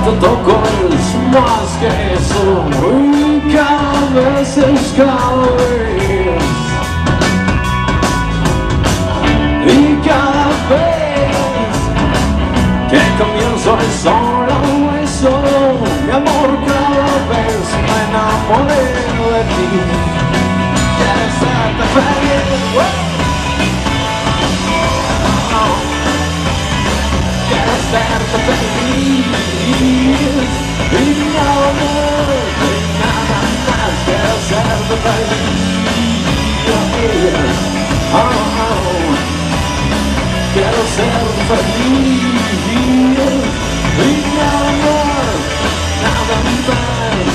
te toco es más que eso, y cada vez y cada vez que comienzo es solo eso, mi amor, cada vez me enamoré de ti. Quieres serte feliz, quieres serte feliz, y mi amor, nada más, quiero serte feliz. Quiero ser feliz, y mi amor, nada más.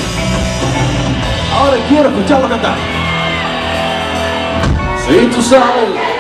Ahora quiero escucharlo cantar. Si tú sabes